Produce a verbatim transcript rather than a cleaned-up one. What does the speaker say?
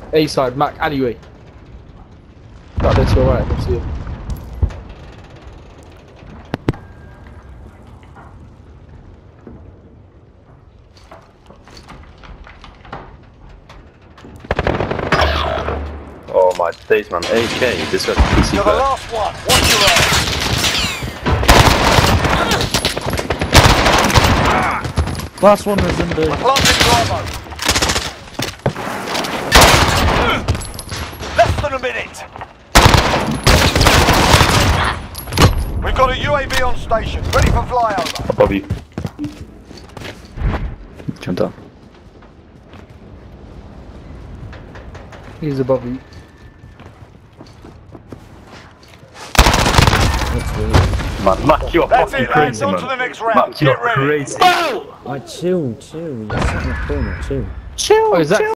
A side, Mac, alleyway. Right there to your right, I can see him. Oh my days, man. A K, this got P C. You're the last one. Watch your eyes. Last one was in We're the... planting Bravo. Less than a minute. We've got a U A V on station, ready for flyover. Above you. Jump down. He's above you. That's weird. Man, Mac, you're That's fucking it, crazy, lads. On man. to the next round. Mac, you're Get ready. crazy. Alright, chill, chill. You're sitting in the corner, chill. Oh, is that